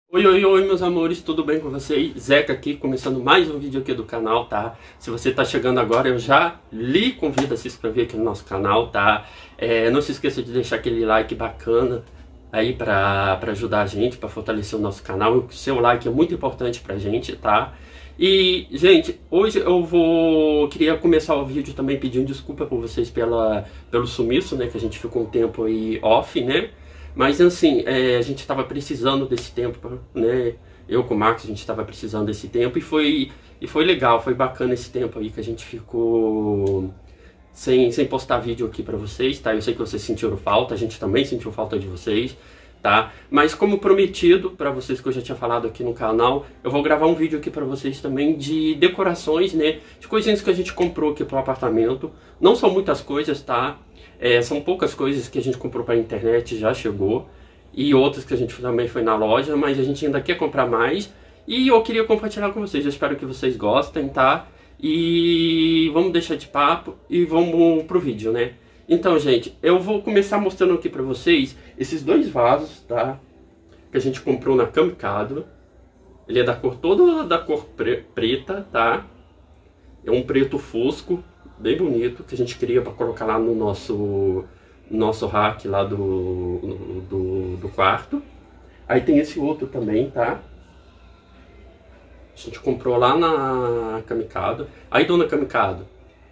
Oi, oi, oi, meus amores, tudo bem com vocês? Zeca aqui, começando mais um vídeo aqui do canal, tá? Se você tá chegando agora, eu já lhe convido a se inscrever aqui no nosso canal, tá? Não se esqueça de deixar aquele like bacana aí pra ajudar a gente, pra fortalecer o nosso canal. O seu like é muito importante pra gente, tá? E, gente, hoje queria começar o vídeo também pedindo desculpa por vocês pelo sumiço, né? Que a gente ficou um tempo aí off, né? Mas assim, a gente estava precisando desse tempo, né? Eu com o Marcos, a gente estava precisando desse tempo e foi legal, foi bacana esse tempo aí que a gente ficou sem postar vídeo aqui para vocês, tá? Eu sei que vocês sentiram falta, a gente também sentiu falta de vocês, tá? Mas como prometido para vocês, que eu já tinha falado aqui no canal, eu vou gravar um vídeo aqui para vocês também de decorações, né? De coisinhas que a gente comprou aqui pro apartamento. Não são muitas coisas, tá? São poucas coisas que a gente comprou para a internet, já chegou. E outras que a gente também foi na loja, mas a gente ainda quer comprar mais. E eu queria compartilhar com vocês, eu espero que vocês gostem, tá? E vamos deixar de papo e vamos pro vídeo, né? Então, gente, eu vou começar mostrando aqui para vocês esses dois vasos, tá? Que a gente comprou na Camicado. Ele é da cor, toda da cor preta, tá? É um preto fosco, bem bonito, que a gente queria para colocar lá no nosso rack lá do quarto. Aí tem esse outro também, tá? A gente comprou lá na Camicado. Aí, dona Camicado,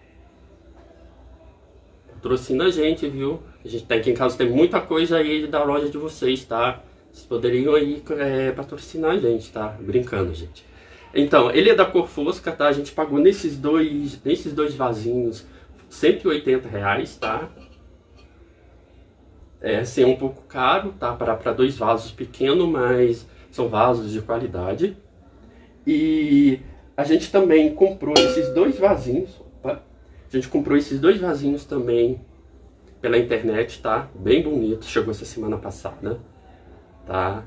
patrocina a gente, viu? A gente tem aqui em casa, tem muita coisa aí da loja de vocês, tá? Vocês poderiam aí patrocinar a gente, tá? Brincando, gente. Então, ele é da cor fosca, tá? A gente pagou nesses dois vasinhos R$180, tá? Assim, é um pouco caro, tá? Para dois vasos pequenos, mas são vasos de qualidade. E a gente também comprou esses dois vasinhos. Opa, a gente comprou esses dois vasinhos também pela internet, tá? Bem bonito, chegou essa semana passada, tá?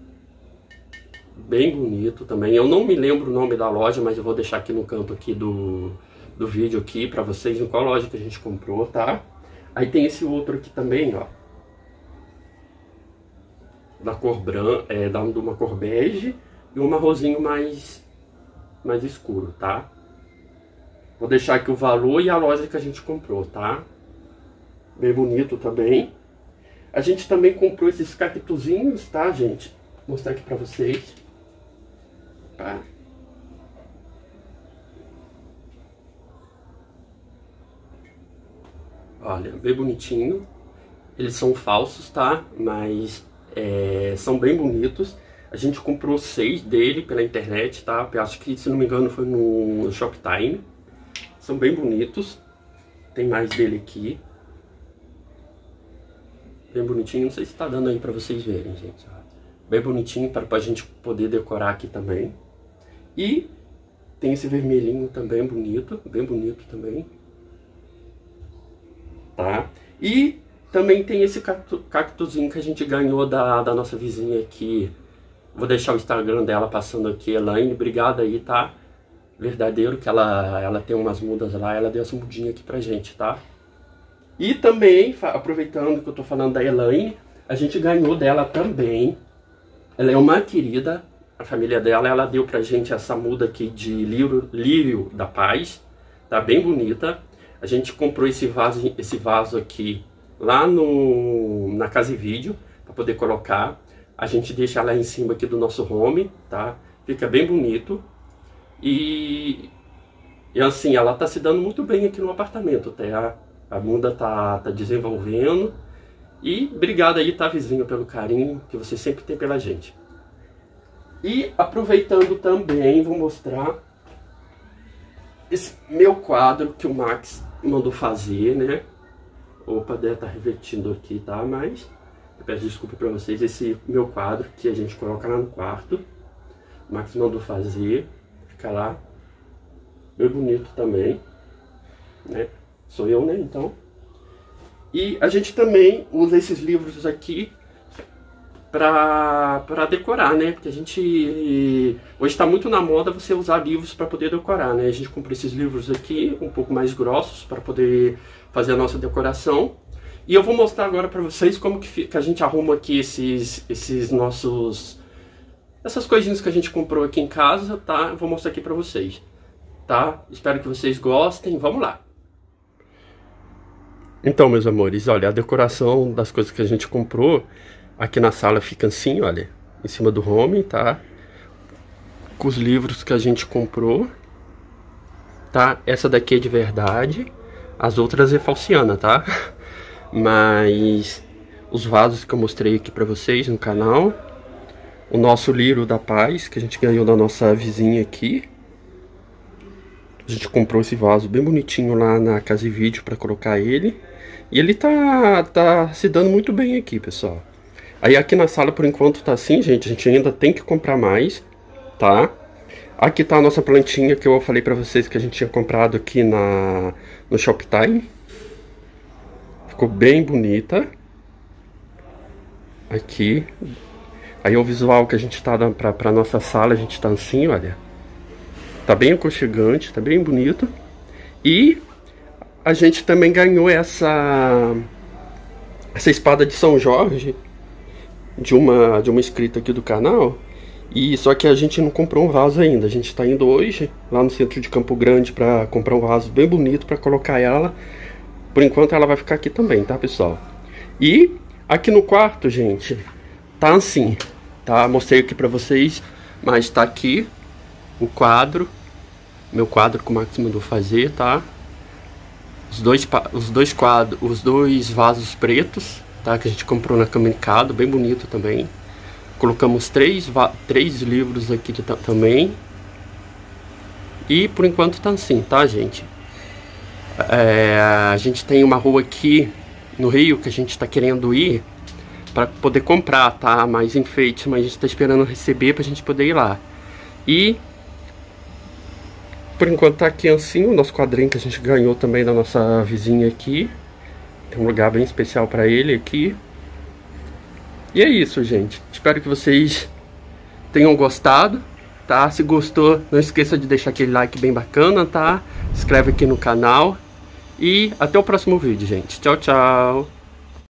Bem bonito também. Eu não me lembro o nome da loja, mas eu vou deixar aqui no canto aqui do vídeo aqui pra vocês em qual loja que a gente comprou, tá? Aí tem esse outro aqui também, ó, da cor branca, de uma cor bege e um marronzinho mais escuro, tá? Vou deixar aqui o valor e a loja que a gente comprou, tá? Bem bonito também. A gente também comprou esses cactuzinhos, tá, gente? Vou mostrar aqui pra vocês. Tá? Olha, bem bonitinho. Eles são falsos, tá? Mas são bem bonitos. A gente comprou 6 dele pela internet, tá? Eu acho que, se não me engano, foi no Shoptime. São bem bonitos. Tem mais dele aqui. Bem bonitinho. Não sei se tá dando aí pra vocês verem, gente. Bem bonitinho pra gente poder decorar aqui também. E tem esse vermelhinho também bonito. Bem bonito também. Tá? E também tem esse cactuzinho que a gente ganhou da nossa vizinha aqui. Vou deixar o Instagram dela passando aqui, Elaine. Obrigado aí, tá? Verdadeiro, que ela tem umas mudas lá. Ela deu essa mudinha aqui pra gente, tá? E também, aproveitando que eu tô falando da Elaine, a gente ganhou dela também. Ela é uma querida. A família dela, ela deu pra gente essa muda aqui de lírio da paz. Tá bem bonita. A gente comprou esse vaso aqui lá na Casa e Vídeo, para poder colocar. A gente deixa ela em cima aqui do nosso home, tá? Fica bem bonito. E assim, ela tá se dando muito bem aqui no apartamento, tá? A muda tá desenvolvendo. E obrigado aí, tá, vizinho, pelo carinho que você sempre tem pela gente. E aproveitando também, vou mostrar esse meu quadro que o Max mandou fazer, né? Opa, deve estar revertindo aqui, tá? Mas eu peço desculpa pra vocês. Esse meu quadro que a gente coloca lá no quarto, o Max mandou fazer. Fica lá. Bem bonito também, né? Sou eu, né? Então. E a gente também usa esses livros aqui para decorar, né? Porque a gente hoje está muito na moda você usar livros para poder decorar, né? A gente comprou esses livros aqui um pouco mais grossos para poder fazer a nossa decoração. E eu vou mostrar agora para vocês como que a gente arruma aqui esses nossos essas coisinhas que a gente comprou aqui em casa, tá? Eu vou mostrar aqui pra vocês, tá? Espero que vocês gostem, vamos lá. Então, meus amores, olha, a decoração das coisas que a gente comprou aqui na sala fica assim, olha, em cima do home, tá? Com os livros que a gente comprou, tá? Essa daqui é de verdade, as outras é falciana, tá? Mas os vasos que eu mostrei aqui pra vocês no canal, o nosso lírio da paz, que a gente ganhou da nossa vizinha aqui. A gente comprou esse vaso bem bonitinho lá na Casa e Vídeo pra colocar ele. E ele tá se dando muito bem aqui, pessoal. Aí aqui na sala, por enquanto, tá assim, gente. A gente ainda tem que comprar mais, tá? Aqui tá a nossa plantinha que eu falei pra vocês que a gente tinha comprado aqui no Shoptime. Ficou bem bonita. Aqui. Aí o visual que a gente tá pra nossa sala, a gente tá assim, olha. Tá bem aconchegante, tá bem bonito. E a gente também ganhou essa espada de São Jorge de uma inscrita aqui do canal. E só que a gente não comprou um vaso ainda. A gente tá indo hoje lá no centro de Campo Grande pra comprar um vaso bem bonito pra colocar ela. Por enquanto ela vai ficar aqui também, tá, pessoal? E aqui no quarto, gente, tá assim, tá? Mostrei aqui pra vocês, mas tá aqui o quadro, meu quadro que o Max mandou fazer, tá? Os dois vasos pretos, tá? Que a gente comprou na Camericado, bem bonito também. Colocamos três livros aqui também. E por enquanto tá assim, tá, gente? A gente tem uma rua aqui no Rio que a gente tá querendo ir para poder comprar, tá? Mais enfeite, mas a gente tá esperando receber pra gente poder ir lá. E por enquanto tá aqui assim o nosso quadrinho que a gente ganhou também da nossa vizinha aqui. Tem um lugar bem especial pra ele aqui. E é isso, gente. Espero que vocês tenham gostado, tá? Se gostou, não esqueça de deixar aquele like bem bacana, tá? Se inscreve aqui no canal. E até o próximo vídeo, gente. Tchau, tchau.